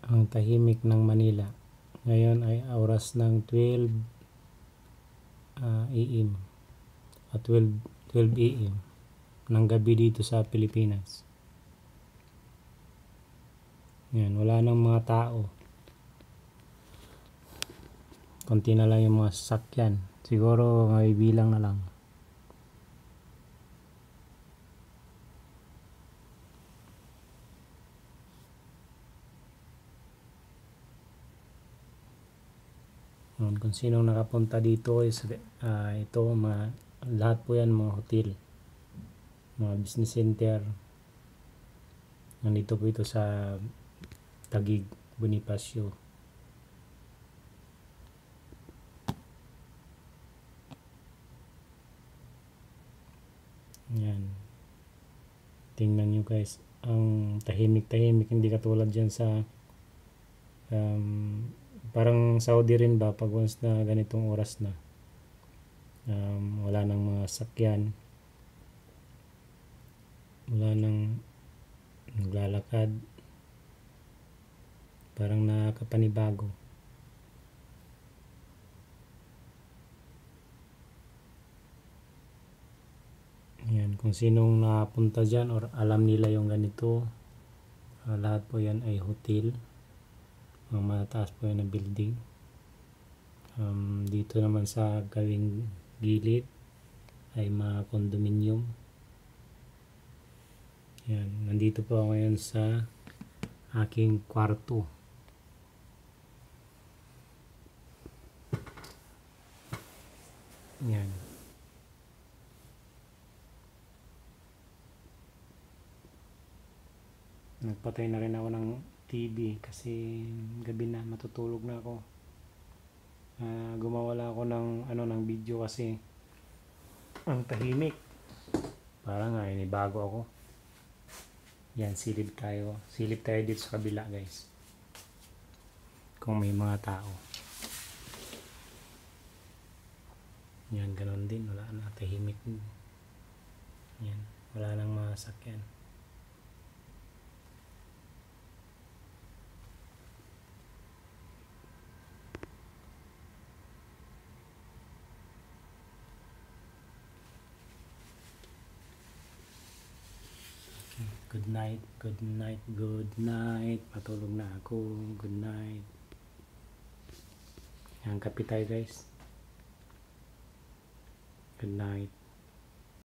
ang tahimik ng Manila. Ngayon ay oras ng 12 AM at 12 AM ng gabi dito sa Pilipinas. Yan, wala nang mga tao. Konti na lang yung mga sasakyan. Siguro may bilang na lang. Kung sinong nakapunta dito is ito lahat po yan mga hotel, mga business center. Nandito po ito sa Taguig, Bonifacio. Yan, tingnan nyo guys, ang tahimik-tahimik, hindi katulad dyan sa parang Saudi rin ba, pag once na ganitong oras na wala nang mga sakyan, wala nang naglalakad, parang nakapanibago. Yan, kung sinong napunta dyan or alam nila yung ganito, lahat po yan ay hotel, mga mataas po yan na building. Dito naman sa gawing gilid ay mga condominium. Yan, nandito po ako ngayon sa aking kwarto. Yan. Nagpatay na rin ako ng TV kasi gabi na, matutulog na ako. Gumawala ako ng video kasi ang tahimik. Parang bago ako. Yan, silip tayo dito sa kabila guys, kung may mga tao. Yan, ganun din, wala na, tahimik din. Yan, wala nang mga sakyan. Good night, good night, good night. Matulog na ako. Good night. Yan, kape tayo guys. Good night.